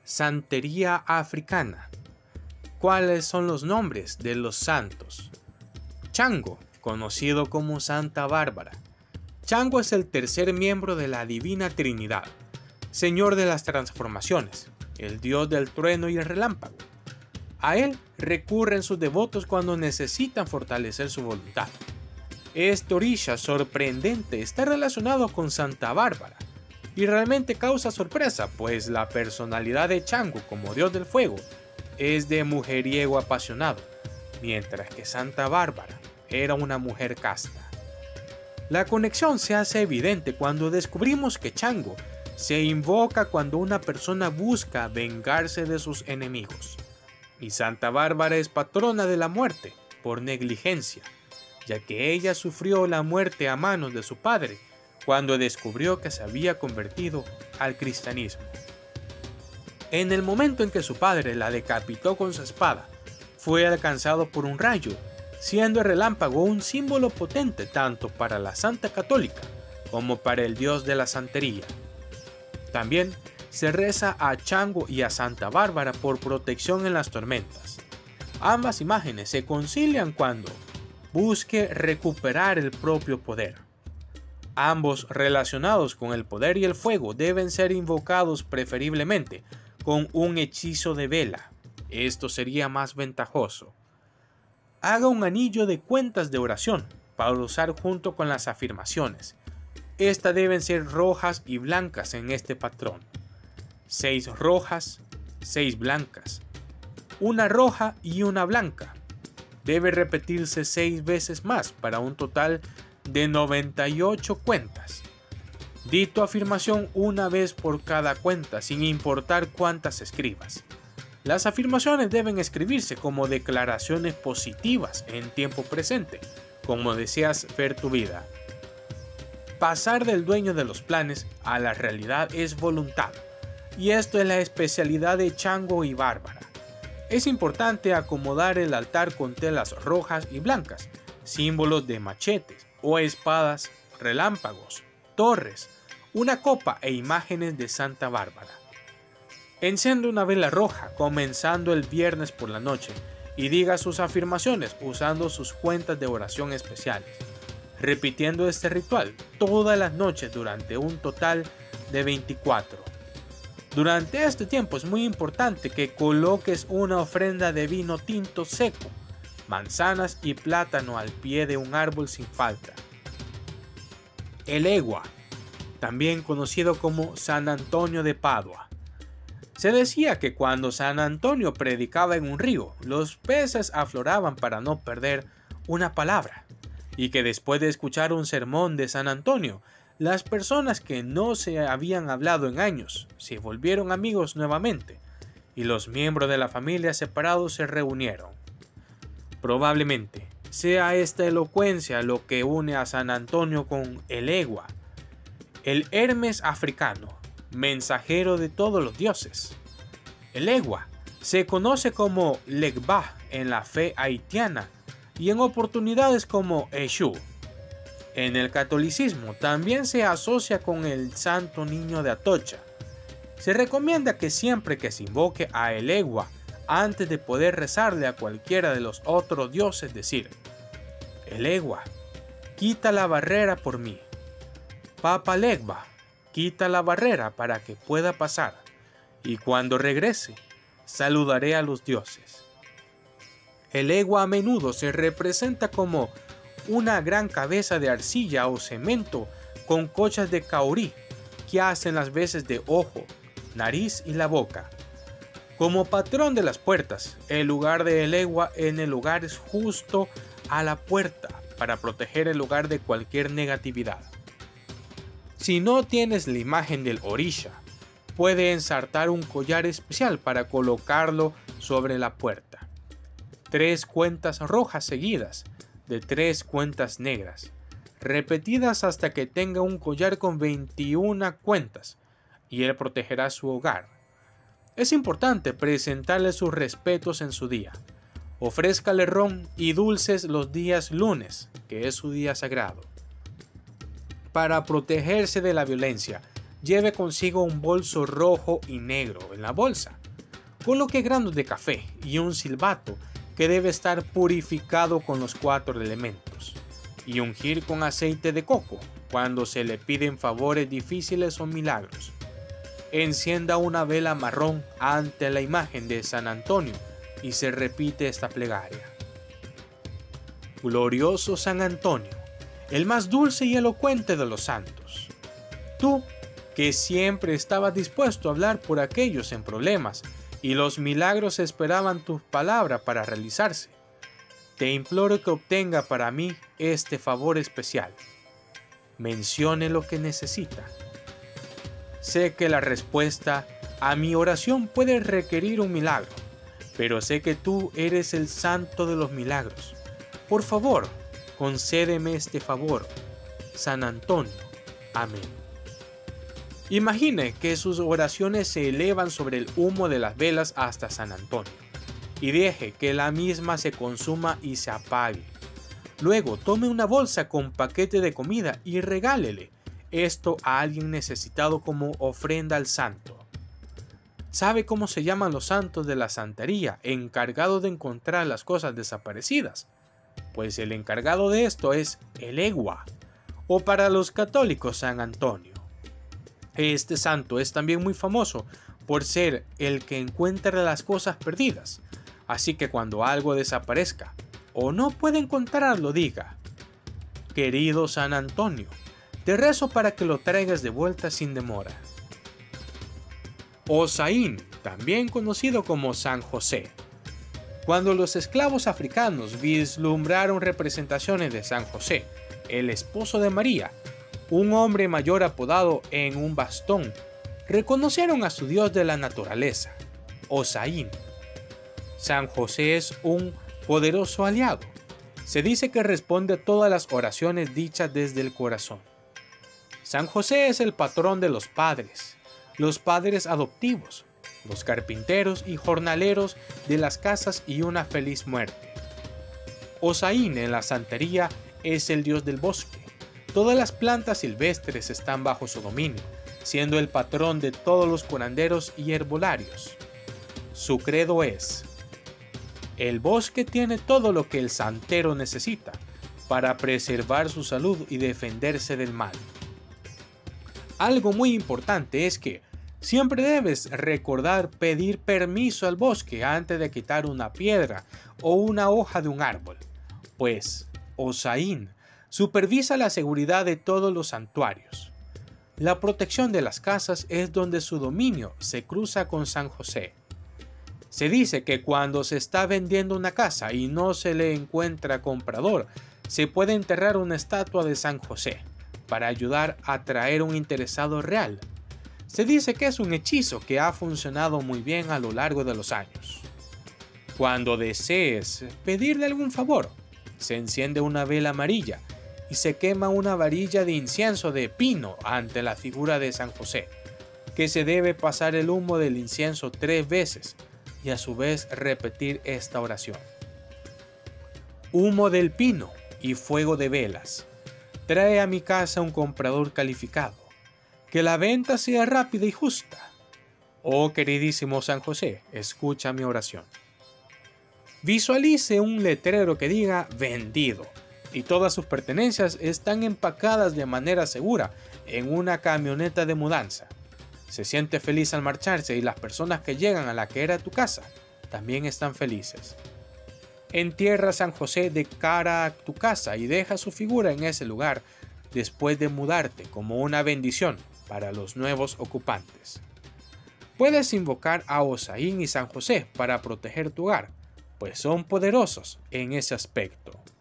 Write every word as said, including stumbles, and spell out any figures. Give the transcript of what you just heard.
Santería africana. ¿Cuáles son los nombres de los santos? Chango, conocido como Santa Bárbara. Chango es el tercer miembro de la Divina Trinidad, señor de las transformaciones, el dios del trueno y el relámpago. A él recurren sus devotos cuando necesitan fortalecer su voluntad. Este orisha sorprendente está relacionado con Santa Bárbara y realmente causa sorpresa, pues la personalidad de Chango como dios del fuego es de mujeriego apasionado, mientras que Santa Bárbara era una mujer casta. La conexión se hace evidente cuando descubrimos que Chango se invoca cuando una persona busca vengarse de sus enemigos, y Santa Bárbara es patrona de la muerte por negligencia, ya que ella sufrió la muerte a manos de su padre cuando descubrió que se había convertido al cristianismo. En el momento en que su padre la decapitó con su espada, fue alcanzado por un rayo, siendo el relámpago un símbolo potente tanto para la Santa Católica como para el dios de la santería. También se reza a Chango y a Santa Bárbara por protección en las tormentas. Ambas imágenes se concilian cuando busque recuperar el propio poder. Ambos relacionados con el poder y el fuego deben ser invocados preferiblemente con un hechizo de vela. Esto sería más ventajoso. Haga un anillo de cuentas de oración para usar junto con las afirmaciones. Estas deben ser rojas y blancas en este patrón. Seis rojas, seis blancas. Una roja y una blanca. Debe repetirse seis veces más para un total de noventa y ocho cuentas. Di tu afirmación una vez por cada cuenta sin importar cuántas escribas. Las afirmaciones deben escribirse como declaraciones positivas en tiempo presente, como deseas ver tu vida. Pasar del dueño de los planes a la realidad es voluntad, y esto es la especialidad de Chango y Bárbara. Es importante acomodar el altar con telas rojas y blancas, símbolos de machetes o espadas, relámpagos, torres, una copa e imágenes de Santa Bárbara. Enciende una vela roja comenzando el viernes por la noche y diga sus afirmaciones usando sus cuentas de oración especiales, repitiendo este ritual todas las noches durante un total de veinticuatro. Durante este tiempo es muy importante que coloques una ofrenda de vino tinto seco, manzanas y plátano al pie de un árbol sin falta. Elegua, también conocido como San Antonio de Padua. Se decía que cuando San Antonio predicaba en un río, los peces afloraban para no perder una palabra, y que después de escuchar un sermón de San Antonio, las personas que no se habían hablado en años se volvieron amigos nuevamente, y los miembros de la familia separados se reunieron. Probablemente sea esta elocuencia lo que une a San Antonio con Elegua, el Hermes africano, mensajero de todos los dioses. Elegua se conoce como Legba en la fe haitiana y en oportunidades como Eshu. En el catolicismo también se asocia con el Santo Niño de Atocha. Se recomienda que siempre que se invoque a Elegua, antes de poder rezarle a cualquiera de los otros dioses, decir: Elegua, quita la barrera por mí. Papa Legba, quita la barrera para que pueda pasar, y cuando regrese, saludaré a los dioses. Elegua a menudo se representa como una gran cabeza de arcilla o cemento con conchas de caurí que hacen las veces de ojo, nariz y la boca. Como patrón de las puertas, el lugar de Elegua en el lugar es justo a la puerta para proteger el lugar de cualquier negatividad. Si no tienes la imagen del orisha, puede ensartar un collar especial para colocarlo sobre la puerta. Tres cuentas rojas seguidas de tres cuentas negras, repetidas hasta que tenga un collar con veintiuna cuentas, y él protegerá su hogar. Es importante presentarle sus respetos en su día. Ofrézcale ron y dulces los días lunes, que es su día sagrado. Para protegerse de la violencia, lleve consigo un bolso rojo y negro en la bolsa. Coloque granos de café y un silbato que debe estar purificado con los cuatro elementos, y ungir con aceite de coco cuando se le piden favores difíciles o milagros. Encienda una vela marrón ante la imagen de San Antonio y se repite esta plegaria. Glorioso San Antonio, el más dulce y elocuente de los santos, tú que siempre estabas dispuesto a hablar por aquellos en problemas y los milagros esperaban tu palabra para realizarse, te imploro que obtenga para mí este favor especial. Mencione lo que necesita. Sé que la respuesta a mi oración puede requerir un milagro, pero sé que tú eres el santo de los milagros. Por favor, concédeme este favor. San Antonio. Amén. Imagine que sus oraciones se elevan sobre el humo de las velas hasta San Antonio, y deje que la misma se consuma y se apague. Luego tome una bolsa con paquete de comida y regálele esto a alguien necesitado como ofrenda al santo. ¿Sabe cómo se llaman los santos de la santería encargados de encontrar las cosas desaparecidas? Pues el encargado de esto es el Egua, o para los católicos San Antonio. Este santo es también muy famoso por ser el que encuentra las cosas perdidas, así que cuando algo desaparezca o no puede encontrarlo, diga: querido San Antonio, te rezo para que lo traigas de vuelta sin demora. Osaín, también conocido como San José. Cuando los esclavos africanos vislumbraron representaciones de San José, el esposo de María, un hombre mayor apodado en un bastón, reconocieron a su dios de la naturaleza, Osaín. San José es un poderoso aliado. Se dice que responde a todas las oraciones dichas desde el corazón. San José es el patrón de los padres, los padres adoptivos, los carpinteros y jornaleros de las casas y una feliz muerte. Osaín en la santería es el dios del bosque. Todas las plantas silvestres están bajo su dominio, siendo el patrón de todos los curanderos y herbolarios. Su credo es: el bosque tiene todo lo que el santero necesita para preservar su salud y defenderse del mal. Algo muy importante es que siempre debes recordar pedir permiso al bosque antes de quitar una piedra o una hoja de un árbol, pues Osaín supervisa la seguridad de todos los santuarios. La protección de las casas es donde su dominio se cruza con San José. Se dice que cuando se está vendiendo una casa y no se le encuentra comprador, se puede enterrar una estatua de San José para ayudar a atraer un interesado real. Se dice que es un hechizo que ha funcionado muy bien a lo largo de los años. Cuando desees pedirle algún favor, se enciende una vela amarilla y se quema una varilla de incienso de pino ante la figura de San José, que se debe pasar el humo del incienso tres veces y a su vez repetir esta oración. Humo del pino y fuego de velas, trae a mi casa un comprador calificado, que la venta sea rápida y justa. Oh queridísimo San José, escucha mi oración. Visualice un letrero que diga vendido y todas sus pertenencias están empacadas de manera segura en una camioneta de mudanza. Se siente feliz al marcharse y las personas que llegan a la que era tu casa también están felices. Entierra a San José de cara a tu casa y deja su figura en ese lugar después de mudarte como una bendición para los nuevos ocupantes. Puedes invocar a Osaín y San José para proteger tu hogar, pues son poderosos en ese aspecto.